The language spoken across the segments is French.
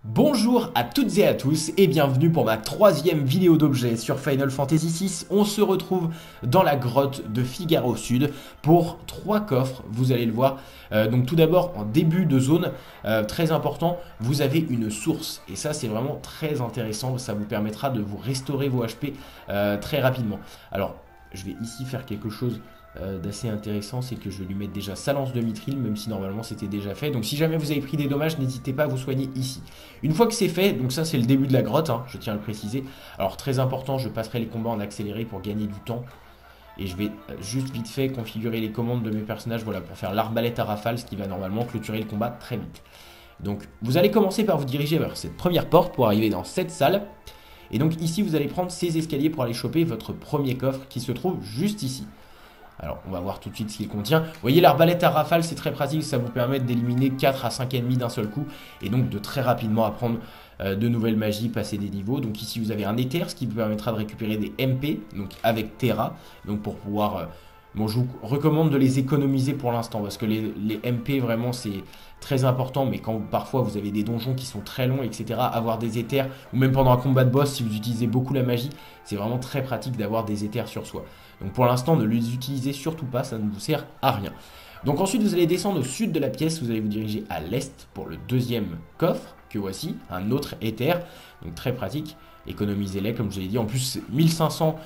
Bonjour à toutes et à tous et bienvenue pour ma troisième vidéo d'objets sur Final Fantasy VI. On se retrouve dans la grotte de Figaro Sud pour 3 coffres, vous allez le voir. Donc tout d'abord en début de zone, très important, vous avez une source et ça c'est vraiment très intéressant, ça vous permettra de vous restaurer vos HP très rapidement. Alors je vais ici faire quelque chose d'assez intéressant, c'est que je vais lui mettre déjà sa lance de mithril, même si normalement c'était déjà fait. Donc si jamais vous avez pris des dommages, n'hésitez pas à vous soigner ici. Une fois que c'est fait, donc ça c'est le début de la grotte, hein, je tiens à le préciser. Alors très important, je passerai les combats en accéléré pour gagner du temps. Et je vais juste vite fait configurer les commandes de mes personnages, voilà, pour faire l'arbalète à rafale, ce qui va normalement clôturer le combat très vite. Donc vous allez commencer par vous diriger vers cette première porte pour arriver dans cette salle. Et donc ici vous allez prendre ces escaliers pour aller choper votre premier coffre qui se trouve juste ici. Alors on va voir tout de suite ce qu'il contient. Vous voyez, l'arbalète à rafale, c'est très pratique, ça vous permet d'éliminer 4 à 5 ennemis d'un seul coup et donc de très rapidement apprendre de nouvelles magies, passer des niveaux. Donc ici vous avez un éther, ce qui vous permettra de récupérer des MP, donc avec Terra, donc pour pouvoir... Bon, je vous recommande de les économiser pour l'instant parce que les MP vraiment c'est très important, mais quand parfois vous avez des donjons qui sont très longs, etc., avoir des éthers, ou même pendant un combat de boss, si vous utilisez beaucoup la magie, c'est vraiment très pratique d'avoir des éthers sur soi. Donc pour l'instant, ne les utilisez surtout pas, ça ne vous sert à rien. Donc ensuite, vous allez descendre au sud de la pièce, vous allez vous diriger à l'est pour le deuxième coffre, que voici, un autre éther, donc très pratique, économisez-les comme je l'ai dit, en plus 1500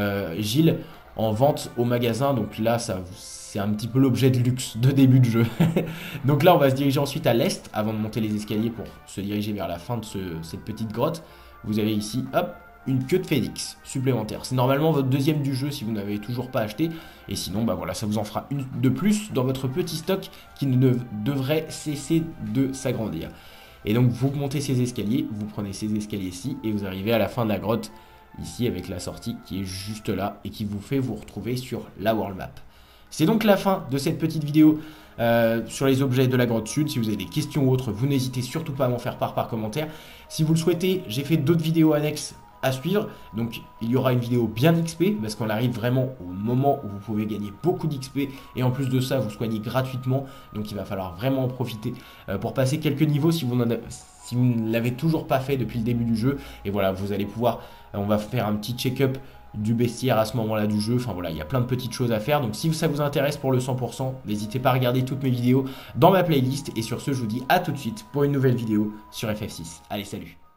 Gilles en vente au magasin, donc là c'est un petit peu l'objet de luxe de début de jeu. Donc là on va se diriger ensuite à l'est avant de monter les escaliers pour se diriger vers la fin de cette petite grotte. Vous avez ici, hop, une queue de phénix supplémentaire. C'est normalement votre deuxième du jeu si vous n'avez toujours pas acheté. Et sinon, bah voilà, ça vous en fera une de plus dans votre petit stock qui ne devrait cesser de s'agrandir. Et donc vous montez ces escaliers, vous prenez ces escaliers-ci et vous arrivez à la fin de la grotte ici avec la sortie qui est juste là et qui vous fait vous retrouver sur la world map. C'est donc la fin de cette petite vidéo sur les objets de la grotte sud. Si vous avez des questions ou autres, vous n'hésitez surtout pas à m'en faire part par commentaire. Si vous le souhaitez, j'ai fait d'autres vidéos annexes à suivre, donc il y aura une vidéo bien XP parce qu'on arrive vraiment au moment où vous pouvez gagner beaucoup d'XP et en plus de ça vous soignez gratuitement, donc il va falloir vraiment en profiter pour passer quelques niveaux si vous ne l'avez toujours pas fait depuis le début du jeu. Et voilà, vous allez pouvoir, on va faire un petit check-up du bestiaire à ce moment là du jeu, enfin voilà, il y a plein de petites choses à faire. Donc si ça vous intéresse pour le 100%, n'hésitez pas à regarder toutes mes vidéos dans ma playlist. Et sur ce, je vous dis à tout de suite pour une nouvelle vidéo sur FF6. Allez, salut!